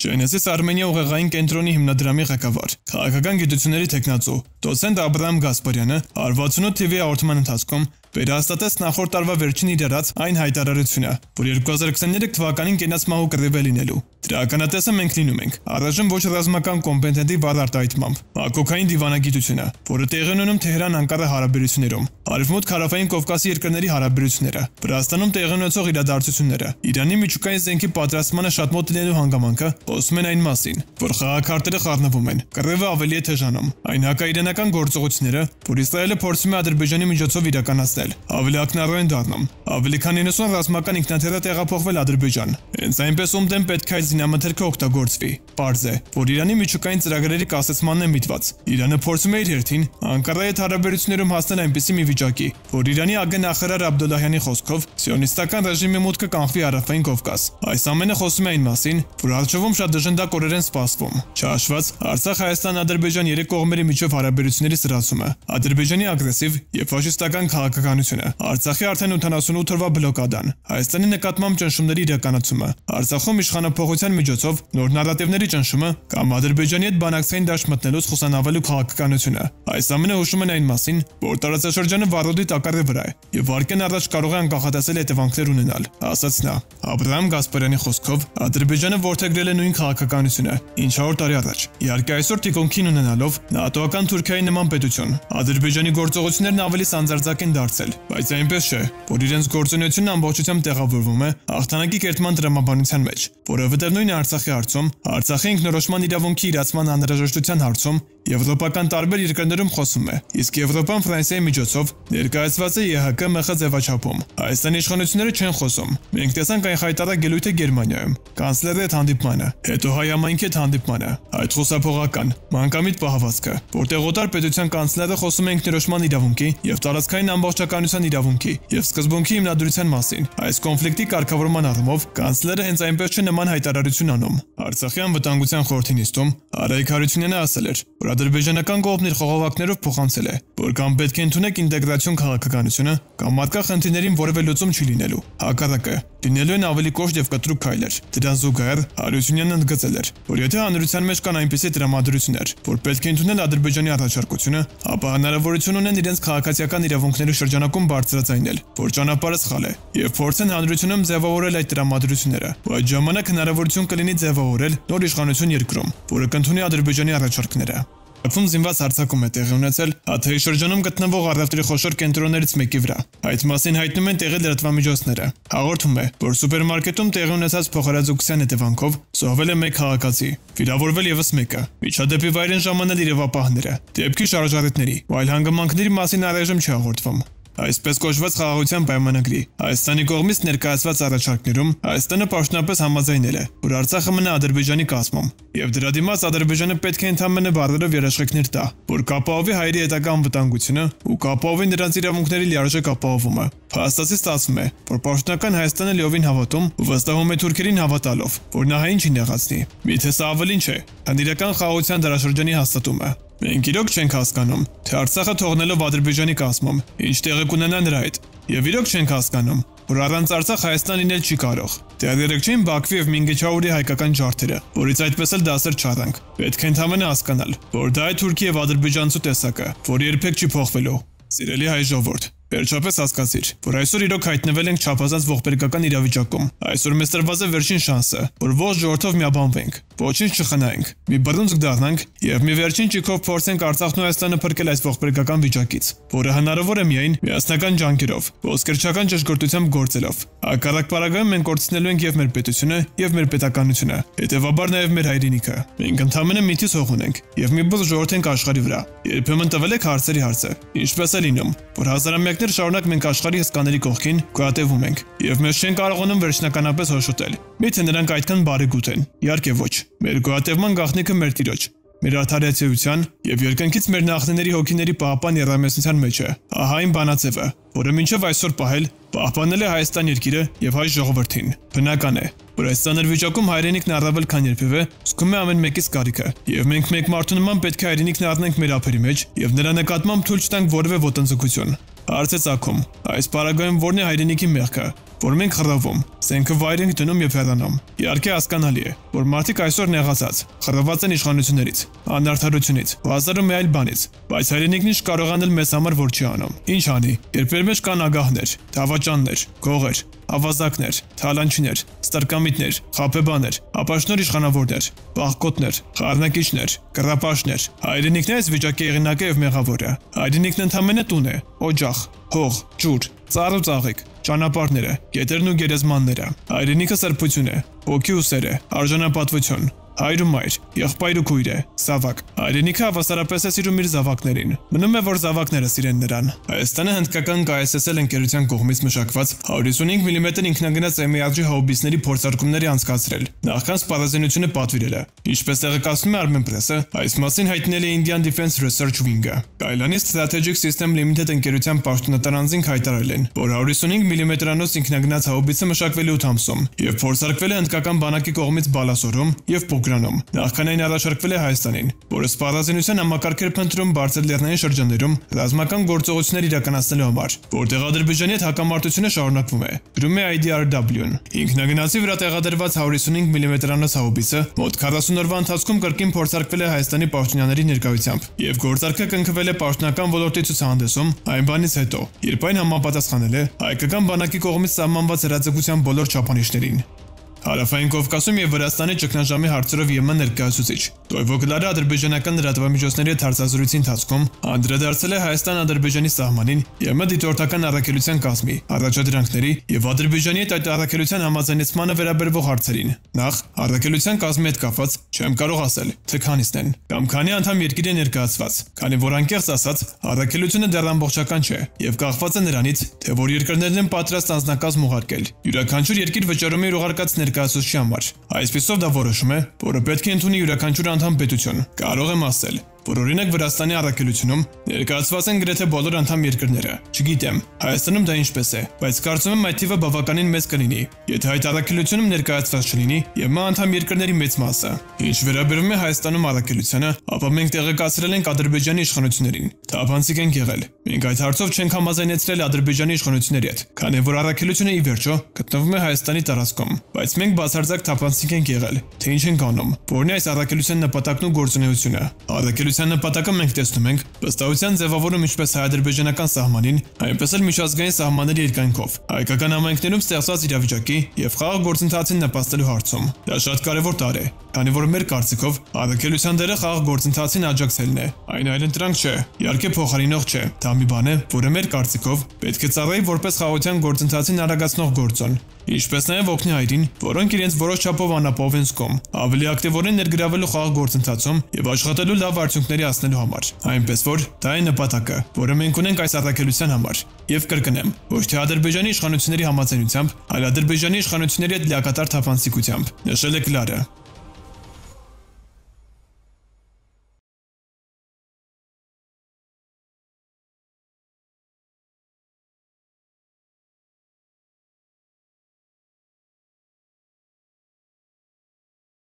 Genesis Armenia ուղեղային կենտրոնի հիմնադրամի ղեկավար, քաղաքական գիտությունների թեկնածու, դոցենտ Աբրահամ Գասպարյանը 168 TV հաղորդման ընթացքում վերահաստատեց նախորդ տարվա վերջին իր արած այն հայտարարությունը, որ 2023 թվականին կենացմահու կռիվ է լինելու։ Դրա ականատեսը մենք լինում ենք առայժմ ոչ ռազմական կոմպետենտի վառ արտահայտմամբ, մակոքային դիվանագիտությունը, որը տեղի ունենում Թեհրան-Անկարա հարաբերություններում, Արևմուտք-Հարավային Կովկասի երկրների հարաբերությունները, Վրաստանում տեղի ունեցող իրադարձությունները, Իրանի միջուկային զենքի պատրաստմանը շատ մոտ լինելու հանգամանքը խոսում են այն մասին, որ խաղաղքարտերը խառնվում են, կռիվը ավելի է թեժանում։ Այն հակաիրանական գործողությունները, որ Իսրայելը փորձում է Ադրբեջանի միջոցով իրականացնել, ավելի ակնառու են դառնում, ավելի քան 90 ռազմական ինքնաթիռ է տեղափոխվել Ադրբեջան։ Հենց այնպես ում դեմ պետք է այդ զինամթերքը օգտագործվի։ Պարզ է, որ Իրանի միջուկային ծրագրերի կասեցմանն է միտված։ Իրանը փորձում է իր հերթին Անկարայի հետ հարաբերություններում հասնել այնպիսի մի վիճակի, որ Իրանի ագենախարար Աբդոլլահյանի խոսքով սիոնիստական ռեժիմի մուտքը կանխվի Հարավային Կովկաս։ Այս ամենը խոսում է այն մասին, որ առջևում շատ դժնդակ օրեր են սպասվում։ Չհաշված Արցախ-Հայաստան-Ադրբեջան երեք կողմերի միջև հարաբերությունների սրացումը, Ադրբեջանի ագրեսիվ եւ ֆաշիստական քաղաքականությունը, Արցախի արդեն 88 օրվա բլոկադան, Հայաստանի նկատմամբ ճնշումների իրականացումը, Արցախում իշխանափոխության միջոցով նոր նարատիվների ճնշումը կամ Ադրբեջանի հետ բանակցային դաշտ մտնելուց խուսանավելու քաղաքականությունը։ Այս ամենը հուշում են այն մասին, որ տարածաշրջանը վառոդի տակառի վրա է եւ վարկեն առաջ կարող է անկախատեսել հետևանքներ ունենալ, ասաց նա։ Աբրահամ Գասպարյանի խոսքով Ադրբեջանը որդեգրել է նույն քաղաքականությունը, ինչ 100 տարի առաջ։ Իհարկե այսօր թիկունքին ունենալով ՆԱՏՕ-ական Թուրքիայի նման պետություն, Ադրբեջանի գործողություններն ավելի սանձարձակ են դարձել, բայց այնպես չէ, որ իրենց գործունեությունն ամբողջությամբ տեղավորվում է հաղթանակի կերտման տրամաբանության մեջ, որովհետև նույն Արցախի հարցում, Արցախի ինքնորոշման իրավունքի իրացման անհրաժեշտության հարցում եվրոպական տարբեր երկրներում խոսում է, իսկ Եվրոպան Ֆրանսիայի միջոցով ներկայացված է ԵՀԿ-ՄԽ ձևաչափում։ Հայաստանի իշխանությունները չեն խոսում։ Մենք տեսանք այն խայտարակ ելույթը Գերմանիայում, կանցլերի հետ հանդիպմանը, հետո հայ համայնքի հետ հանդիպմանը, այդ խուսափողական, մանկամիտ պահվածքը, որտեղ օտար պետության կանցլերը խոսում է ինքնորոշման իրավունքի եւ տարածքային ամբողջականության իրավունքի եւ սկզբունքի հիմնադրության մասին։ Այս կոնֆլիկտի կարգավորման առումով կանցլերը հենց այնպես չէ նման հայտարարություն անում։ Արցախի անվտանգության խորհրդի նիստում Արայք Հարությունյանը ասել էր, որ ադրբեջանական կողմն իր խողովակներով փոխանցել է, որ կամ պետք է ընդունեք ինտեգրացիոն քաղաքականությունը, կամ մարդկա խնդիրներին որևէ լուծում չի լինելու։ Հակառակը, լինելու են ավելի կոշտ եւ կտրուկ քայլեր։ Դրան զուգահեռ Հարությունյանն ընդգծել էր, որ եթե հանրության մեջ կան այնպիսի տրամադրություններ, որ պետք է ընդունել Ադրբեջանի առաջարկությունը, ապա հնարավորություն ունեն իրենց քաղաքացիական իրավունքների շրջանակում բարձրաձայնել, որ ճանապարհը սխալ է, եւ փորձեն հանրությունում ձևավորել այդ տրամադրությունները։ Այդ ժամանակ հնարավորություն կլինի ձևավորել նոր իշխանություն երկրում, որը կընդունի Ադրբեջանի առաջարկները։ Ակվում զինված հարձակում է տեղի ունեցել Հաթեի շրջանում գտնվող առևտրի խոշոր կենտրոններից մեկի վրա։ Այդ մասին հայտնում են տեղի լրատվամիջոցները։ Հաղորդում է, որ սուպերմարկետում տեղի ունեցած փոխհրաձգության հետևանքով զոհվել է մեկ քաղաքացի, վիրավորվել եւս մեկը։ Միջադեպի վայր են ժամանել իրավապահները, դեպքի շարժառիթների ու այլ հանգամանքների մասին առայժմ չի հաղորդվում։ Այսպես կոչված խաղաղության պայմանագրի Հայաստանի կողմից ներկայացված առաջարկներում Հայաստանը պաշտոնապես համաձայնել է, որ Արցախը մնա Ադրբեջանի կազմում, եւ դրա դիմաց Ադրբեջանը պետք է ընդհանրապես բարերով երաշխիքներ տա, որ կապահովի հայերի հետագա անվտանգությունը ու կապահովի նրանց իրավունքների լիարժեք ապահովումը։ Փաստացի ստացվում է, որ պաշտոնական Հայաստանը լիովին հավատում ու վստահում է թուրքերին հավատալով, որ նա հային չի նեղացնի։ Միթե սա ավելին չէ, հանդիրական խաղաղության դարաշրջանի հաստատումը։ Մենք իրոք չենք հասկանում, թե Արցախը թողնելով Ադրբեջանի կազմում, ինչ տեղի կունենա նրա հետ, եւ իրոք չենք հասկանում, որ առանց Արցախ Հայաստան լինել չի կարող։ Դեռ չէին Բաքվի եւ Մինգեչաուրի հայկական ջարդերը, որից այդպես էլ դասեր չառանք։ Պետք է ընդհանրապես հասկանալ, որ դա է Թուրքի եւ ադրբեջանցու տեսակը, որը երբեք չի փոխվելու։ Սիրելի հայ ժողովուրդ, վերջապես հասկացիր, որ այսօր իրոք հայտնվել ենք չափազանց ողբերգական իրավիճակում։ Այսօր մեզ տրված է վերջին շանսը, որ ողջ ժողովրդով միաբանվենք, ոչինչ չխնայենք, մի բռունցք դառնանք եւ մի վերջին ճիգով փորձենք Արցախն ու Հայաստանը փրկել այս ողբերգական վիճակից, որը հնարավոր է միայն միասնական ջանքերով, ոսկերչական ճշգրտությամբ գործելով։ Հակառակ պարագայում մենք կորցնելու ենք եւ մեր պետությունը, եւ մեր պետականությունը, հետեւաբար նաեւ մեր հայրենիքը։ Մենք ընդհանրապես միտից հող ունենք եւ մի բուր ժողովուրդ ենք աշխարհի վրա։ Երբեմն տվել եք հարցերի հարցը, ինչպես է լինում, որ հազարամյակներ շարունակ մենք աշխարհի հսկաների կողքին գոյատևում ենք եւ մեզ չեն կարողանում վերջնականապես հոշոտել։ Միթե նրանք այդքան բարեգութ են։ Իհարկե ոչ։ Մեր գոյատևման գաղտնիքը մեր Տիրոջ, մեր արդարացիության եւ երկնքից մեր նախնիների հոգիների պահապան երամեսնության մեջ է։ Ահա այն բանաձևը, որը մինչև այսօր պահպանել է Հայաստան երկիրը եւ հայ ժողովրդին։ Բնական է, որ այս ցաներ վիճակում հայրենիքն առավել քան երբևէ զգում է ամեն մեկից կարիքը, եւ մենք մեկ մարդու նման պետք է հայրենիքն առնենք մեր ափերի մեջ եւ նրա նկատմամբ թույլ չտանք որևէ ոտնձգություն։ Հարց է ծագում, այս պարագայում որն է հայրենիքի մեղքը, որ մենք խռովում, զենքը վայր ենք դնում եւ հեռանում։ Իհարկե հասկանալի է, որ մարդիկ այսօր նեղացած, խռոված են իշխանությունից, անարդարությունից, հազար ու մի այլ բանից, բայց հայրենիքն ինչ կարող անել մեզ համար որ չի անում։ Ինչ անի, երբ մեր մեջ կան ագահներ, դավաճաններ, գողեր, ավազակներ, թալանչիներ, ստրկամիտներ, խաբեբաներ, ապաշնոր իշխանավորներ, պաղկոտներ, խառնակիչներ, կռապաշտներ, հայրենիքն է այս վիճակի եղինակը եւ մեղավորը։ Հայրենիքն ընդամենը տուն է, օջախ, հող, ջուր, ծառ ու ծաղիկ, ճանապարհները, գետերն ու գերեզմանները։ Հայրենիքը սրբություն է, ոգի ու սեր է, արժանապատվություն, հայր ու մայր, եղբայր ու քույր է, զավակ։ Հայրենիքը հավասարապես է սիրում իր զավակներին։ Մնում է որ զավակները սիրեն նրան։ Հայաստանը հնդկական KSSL ընկերության կողմից մշակված 155 մմ ինքնագնաց MARG հաուբիցների փորձարկումների անցկացրել, նախքան սպառազինությունը պատվիրելը։ Ինչպես տեղեկացնում է Armenpress-ը, այս մասին հայտնել է Indian Defense Research Wing-ը։ Կայլանի Strategic System Limited ընկերության պաշտոնատար անձինք հայտարարել են, որ 155 մմ-անոց ինքնագնաց հաուբիցը մշակվել է 8 ամսում եւ փորձարկվել է հնդկական բանակի կողմից Բալասորում եւ Պոկրանում։ Նախքան այն առաջարկվել է Հայաստանին, որը սպառազինության համակարգեր փնտրում բարձր լեռնային շրջաններում ռազմական գործողություններ իրականացնելու համար, որտեղ Ադրբեջանի հետ հակամարտությունը շարունակվում է։ Գրում է IDRW-ն։ Ինքնագնացի վրա տեղադրված 155 մմ-անոց հաուբիցը մոտ 40 օրվա ընթացքում կրկին փորձարկվել է Հայաստանի պաշտոնյաների ներկայությամբ եւ գործարքը կնքվել է պաշտոնական ոլորտի ցուցահանդեսում այն բանից հետո, երբ այն համապատասխանել է հայկական բանակի կողմից սահմանված հրաձգության բոլոր չափանիշներին։ Հարավային Կովկասում եւ Վրաստանի ճգնաժամի հարցերով ԵՄ ներկայացուցիչ Տոյվո Գլարը ադրբեջանական լրատվամիջոցների հետ հարցազրույցի ընթացքում անդրադարձել է Հայաստան-Ադրբեջանի սահմանին ԵՄ դիտորդական առաքելության կազմի առաջադրանքների եւ Ադրբեջանի հետ այդ առաքելության համաձայնեցմանը վերաբերող հարցերին։ Նախ առաքելության կազմի հետ կապված չեմ կարող ասել, թե քանիսն են կամ քանի անդամ երկիր է ներկայացված, քանի որ անկեղծ ասած առաքելությունը դեռ ամբողջական չէ եւ կախված է նրանից, թե որ երկրներն են պատրաստ անձնակազմ ուղարկել։ Յուրաքանչյուր երկիր վճարում է իր ուղարկած ներկայացուցչի համար։ Այսպիսով դա որոշում է, որը պետք է ընդունի յուրաքանչյուր անդամ պետություն։ Կարող եմ ասել, որ օրինակ Վրաստանի առաքելությունում ներկայացված են գրեթե բոլոր անդամ երկրները։ Չգիտեմ, Հայաստանում դա ինչպես է, բայց կարծում եմ այդ թիվը բավականին մեծ կլինի, եթե այդ առաքելությունում ներկայացված չլինի ԵՄ անդամ երկրների մեծ մասը։ Ինչ վերաբերում է Հայաստանում առաքելությանը, ապա մենք տեղեկացրել ենք Ադրբեջանի իշխանություններին։ Թափանցիկ ենք եղել։ Մենք այդ հարցով չենք համաձայնեցրել Ադրբեջանի իշխանությունների հետ, քանի որ առաքելությունը ի վերջո գտնվում է Հայաստանի տարածքում, բայց մենք բացարձակ թափանցիկ ենք եղել, թե ինչ ենք անում, որն է այս առաքելության նպատակն ու գործունեությունը։ Առաքելության նպատակը մենք տեսնում ենք վստահության ձևավորում ինչպես հայ-ադրբեջանական սահմանին, այնպես էլ միջազգային սահմանների երկայնքով, հայկական համայնքներում ստեղծված իրավիճակի եւ խաղաղ գործընթացին նպաստելու հարցում։ Դա շատ կարեւոր տարր է, քանի որ մեր կարծիքով առաքելության դերը խաղաղ գործընթացին աջակցելն է, այն այլընտրանք չէ, իհարկե փոխարինող չէ։ Դա մի բան է, որը մեր կարծիքով պետք է ծառայի որպես խաղաղության գործընթացին արագացնող գործոն, ինչպես նաև օգնի հայրին, որոնք իրենց որոշ չափով անապահով են զգում, ավելի ակտիվորեն ներգրավելու խաղաղ գործընթացում եւ աշխատելու լավ արդյունքների հասնելու համար։ Այնպես որ դա է նպատակը, որը մենք ունենք այս առաքելության համար։ Եվ կրկնեմ, ոչ թե Ադրբեջանի իշխանությունների համաձայնությամբ, այլ Ադրբեջանի իշխանությունների հետ լիակատար թափանցիկությամբ, նշել է Գլարը։